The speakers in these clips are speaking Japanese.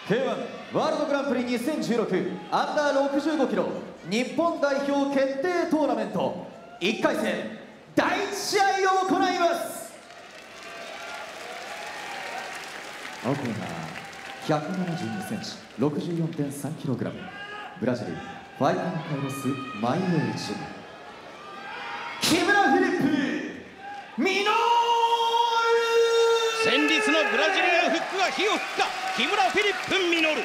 K1 ワールドグランプリ2016アンダー65キロ日本代表決定トーナメント1回戦第1試合を行います。青コーナー172センチ 64.3 キログラムブラジルファイティンカイロスマイウェイジ木村フィリップ・ミノール。 戦慄のブラジリアンフックが火を吹くか。木村フィリップ・ミノル。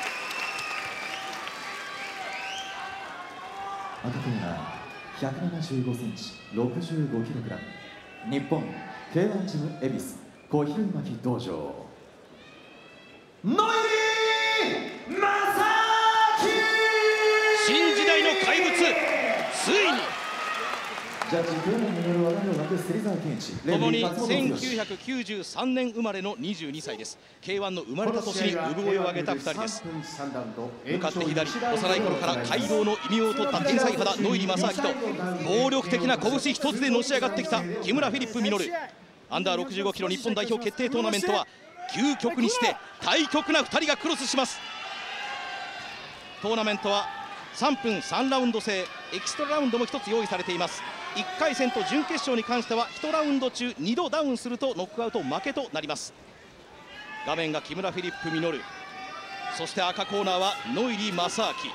赤コーナー175センチ65キログラム日本 K1 ジム恵比寿小比類巻道場ノイリー・マサキ。 新時代の怪物ついにジャッジプロによる技をなく芹沢健一共に1993年生まれの22歳です。 K1 の生まれた年に産声を上げた2人です。向かって左、幼い頃から街道の異名を取った天才肌ノイリ・マサキと暴力的な拳一つでのし上がってきた木村フィリップ・ミノル。アンダー65キロ日本代表決定トーナメントは究極にして対極な2人がクロスします。トーナメントは3分3ラウンド制、エキストララウンドも1つ用意されています。1回戦と準決勝に関しては1ラウンド中2度ダウンするとノックアウト負けとなります。画面が木村フィリップ・ミノル、そして赤コーナーはノイリー・マサキ。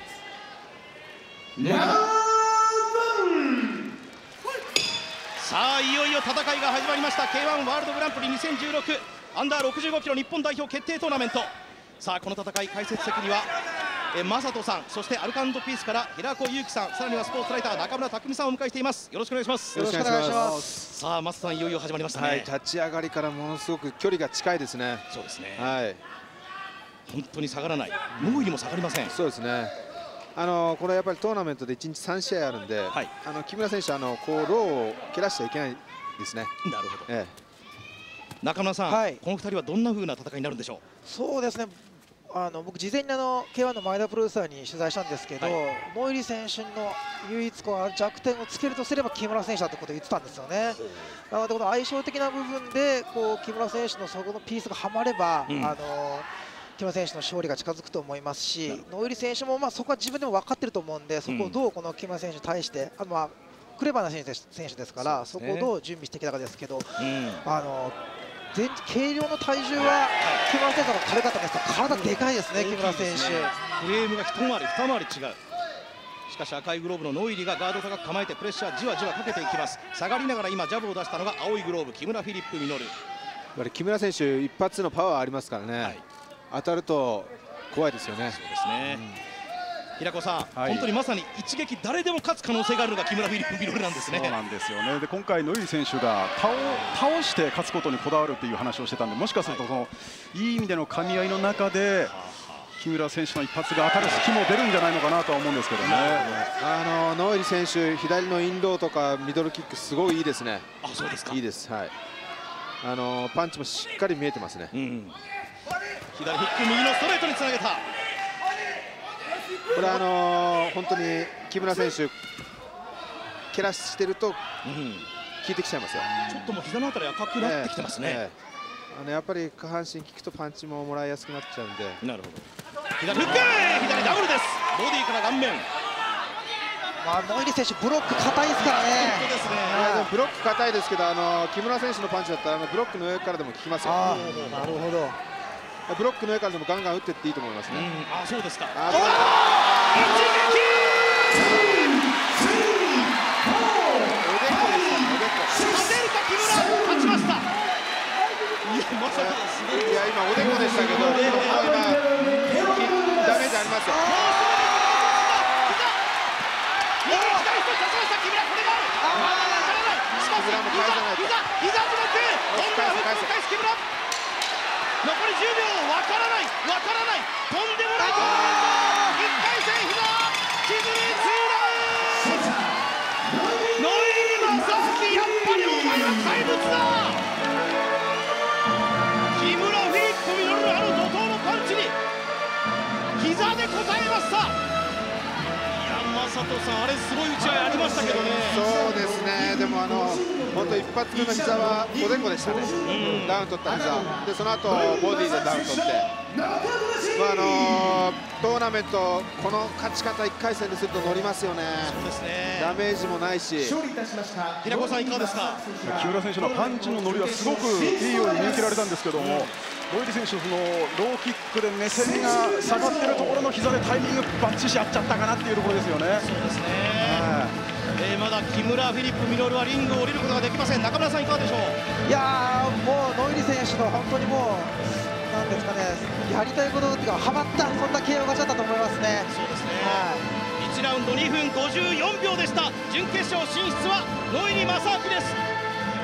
さあいよいよ戦いが始まりました。 K1 ワールドグランプリ2016アンダー65キロ日本代表決定トーナメント。さあこの戦い解説席にはマサトさん、そしてアルカンドピースから平子祐希さん、さらにはスポーツライター中村匠さんをお迎えしています。よろしくお願いします。 よろしくお願いします。 さあマサさん、いよいよ始まりましたね。 はい、立ち上がりからものすごく距離が近いですね。 そうですね。 はい。 本当に下がらない。ノイリも下がりません。 そうですね。これやっぱりトーナメントで1日3試合あるんで、はい、木村選手こうローを蹴らしちゃいけないですね。 なるほど。中村さん、はい、この2人はどんな風な戦いになるんでしょう。 そうですね。僕事前にK1 の前田プロデューサーに取材したんですけど、はい、ノイリ選手の唯一弱点をつけるとすれば木村選手だということを言ってたんですよね。なのでこの相性的な部分で木村選手のそこのピースがはまれば、木村選手の勝利が近づくと思いますし、ノイリ選手もそこは自分でも分かってると思うんで、そこをどうこの木村選手に対してクレバーな選手ですから、そこをどう準備していけたかですけど、軽量の体重は木村選手の軽かったんですが、体でかいですね、木村選手。 フレームが一回り二回り違う。しかし赤いグローブのノイリがガード高く構えてプレッシャーじわじわかけていきます。下がりながら今ジャブを出したのが青いグローブ木村フィリップ・ミノル。 やっぱり木村選手一発のパワーありますからね、はい、当たると怖いですよね。 そうですね。平子さん、はい、本当にまさに一撃誰でも勝つ可能性があるのが木村フィリップ・ミノルなんですね。 そうなんですよね。で今回ノイリ選手が倒して勝つことにこだわるという話をしてたんで、もしかするといい意味での噛み合いの中で木村選手の一発が当たる隙も出るんじゃないのかなとは思うんですけどね。 ノイリ選手左のインローとかミドルキックすごいいいですね。 あ、そうですか。 いいです。はい。パンチもしっかり見えてますね。 左フック右のストレートにつなげた。 これ本当に木村選手蹴らしてると効いてきちゃいますよ。 ちょっともう膝のあたり赤くなってきてますね。 やっぱり下半身効くとパンチももらいやすくなっちゃうんで。 なるほど。左フック、左ダブルです。ボディから顔面。 ノイリ選手ブロック硬いですからね。 本当ですね。 ブロック硬いですけど、木村選手のパンチだったらブロックの上からでも効きますよ。 なるほど。 ブロックの上からでもガンガン打っていっていいと思いますね。 あ、そうですか。一撃。勝てるか木村、勝ちました。いや、まさかすごい。 いや、今おでこでしたけど、今ダメージありますよ。 右左一つ出しました木村、これがある。わからない。しかし膝ブロック。今度はフック返す木村。残り10秒、わからない、とんでもないトーナメント。1回戦膝チズリーツーダウン。ノイリ・マサキ、やっぱりお前は怪物だ。木村フィリップ・ミノルの怒涛のパンチに膝で応えました。マサトさん、あれすごい打ち合いありましたけどね。 そうですね。でも本当一発目の膝はおでこでしたね。ダウン取った膝で、その後ボディでダウン取って、 トーナメントこの勝ち方1回戦ですると乗りますよね。 そうですね。 ダメージもないし。 平子さんいかがですか。 木村選手のパンチの乗りはすごくいいように見受けられたんですけども、ノイリー選手、そのローキックで目線が下がってるところの膝でタイミングバッチシ合っちゃったかなっていうところですよね。 そうですね。まだ木村、フィリップ、ミノルはリングを降りることができません。中村さんいかがでしょう。 いやー、もうノイリー選手の本当にもうなんですかね、やりたいことがはまったそんな KO 勝ちだったと思いますね。 そうですね。1ラウンド2分54秒でした。準決勝進出はノイリー正明です。